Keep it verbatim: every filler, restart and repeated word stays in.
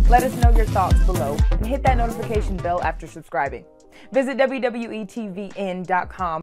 Let us know your thoughts below and hit that notification bell after subscribing. Visit W W E T V N dot com